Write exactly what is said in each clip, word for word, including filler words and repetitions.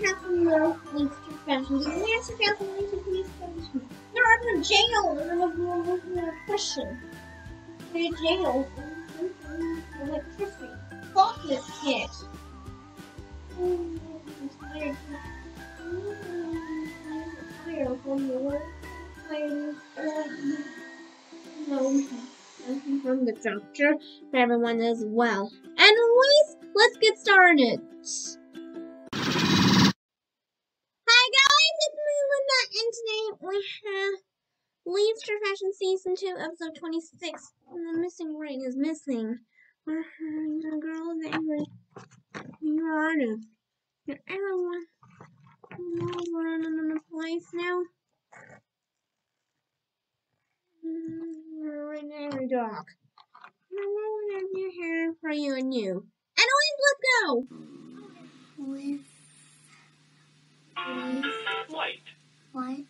have some more Leapster fashions. And we actually found some Leapster fashions. There are no jails, and we're looking at a question. There are jails. Electricity. Faultless kit. Inspired. Inspired from the work. No. From the doctor for everyone as well. Anyways, let's get started. Hi guys, it's me Linda, and today we have Leapster Fashion Season two, Episode twenty-six. And the missing ring is missing. We're the girl that you heard of. Everyone, we're in a place now. We're in every dog. I have your hair for you and you. Anyways, let's go! With, with white, white,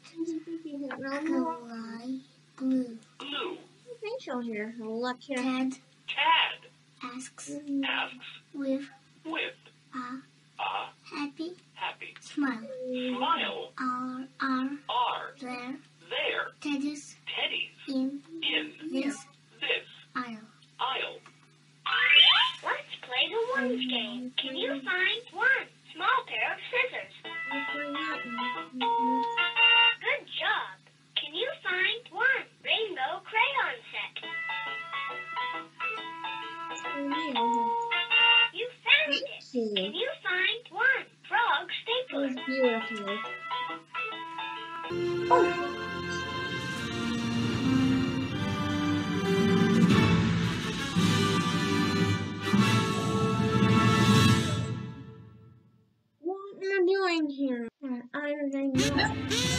light blue, blue, facial hair, look here. Tad, Tad asks, asks with, with a, a happy, happy smile, smile, are, are, are there, there, teddies, teddies in, in this, this aisle. aisle. Let's play the ones game. Can you find one small pair of scissors? Good job. Can you find one rainbow crayon set? You found it. Can you find one frog stapler? It's beautiful. Oh. What am I doing here? I don't know.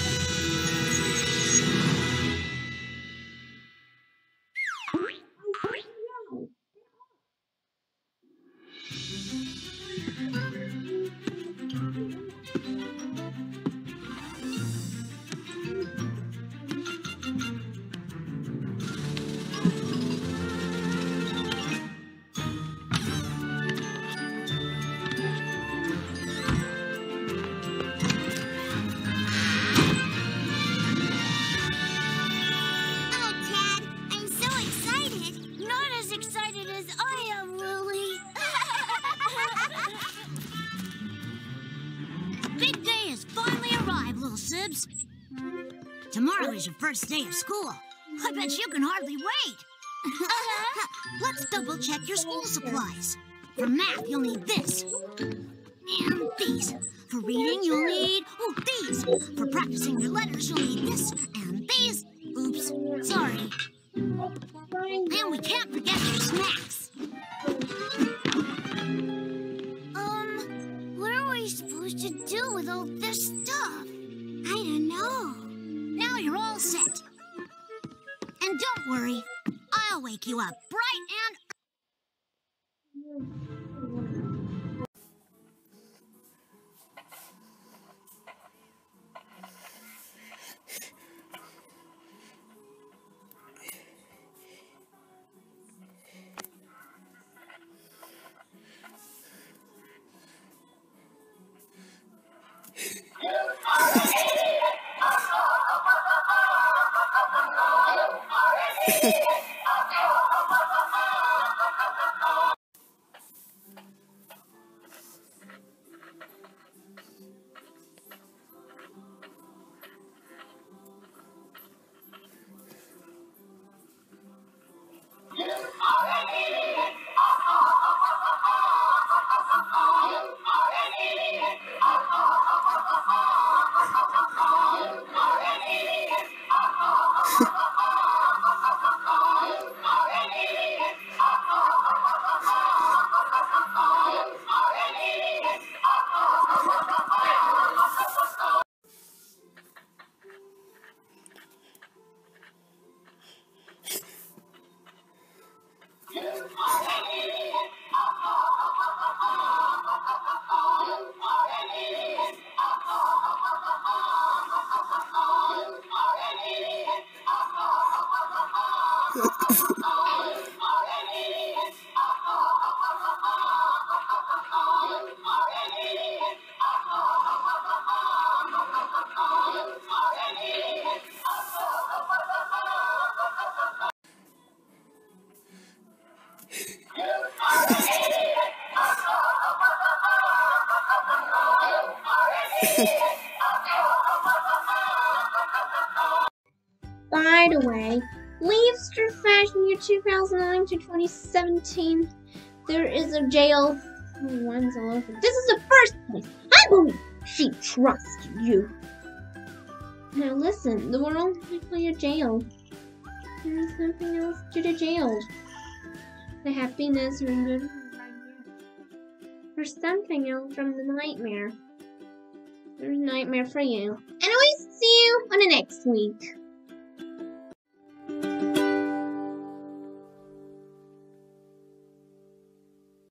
Sibs. Tomorrow is your first day of school. I bet you can hardly wait. Uh-huh. Let's double check your school supplies. For math, you'll need this. And these. For reading, you'll need, oh, these. For practicing your letters, you'll need this. And these. Oops, sorry. And we can't forget your snacks. Um, what are we supposed to do with all this stuff? I don't know. Now you're all set. And don't worry, I'll wake you up bright and... two thousand nine to twenty seventeen, there is a jail. Oh, one's all over. This is the first place. I believe she trusted you. Now listen, the world is like a jail. There is nothing else to the jail. The happiness or good. There's something else from the nightmare. There's a nightmare for you. Anyways, see you on the next week.